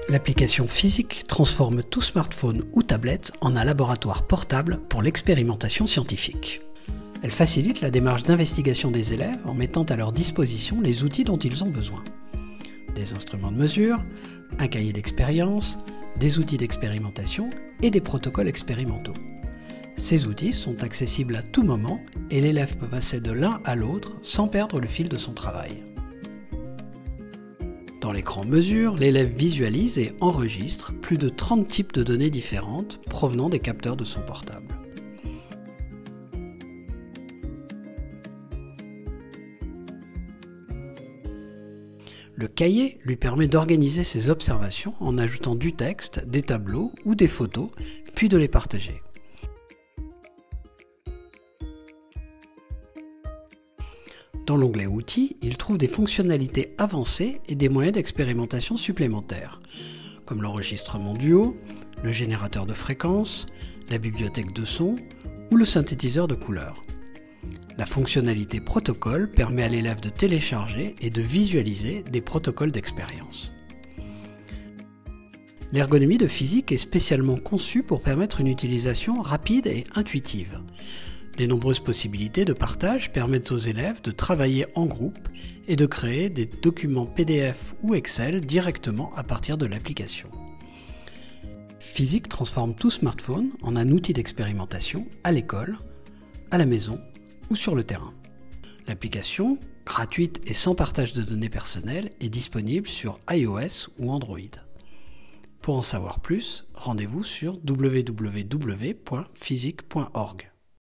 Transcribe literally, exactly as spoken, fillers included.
L'application Physique transforme tout smartphone ou tablette en un laboratoire portable pour l'expérimentation scientifique. Elle facilite la démarche d'investigation des élèves en mettant à leur disposition les outils dont ils ont besoin. Des instruments de mesure, un cahier d'expérience, des outils d'expérimentation et des protocoles expérimentaux. Ces outils sont accessibles à tout moment et l'élève peut passer de l'un à l'autre sans perdre le fil de son travail. Dans l'écran mesure, l'élève visualise et enregistre plus de trente types de données différentes provenant des capteurs de son portable. Le cahier lui permet d'organiser ses observations en ajoutant du texte, des tableaux ou des photos, puis de les partager. Dans l'onglet Outils, il trouve des fonctionnalités avancées et des moyens d'expérimentation supplémentaires, comme l'enregistrement duo, le générateur de fréquences, la bibliothèque de sons ou le synthétiseur de couleurs. La fonctionnalité protocole permet à l'élève de télécharger et de visualiser des protocoles d'expérience. L'ergonomie de Physique est spécialement conçue pour permettre une utilisation rapide et intuitive. Les nombreuses possibilités de partage permettent aux élèves de travailler en groupe et de créer des documents P D F ou Excel directement à partir de l'application. Physique transforme tout smartphone en un outil d'expérimentation à l'école, à la maison ou sur le terrain. L'application, gratuite et sans partage de données personnelles, est disponible sur iOS ou Android. Pour en savoir plus, rendez-vous sur w w w point physique point org.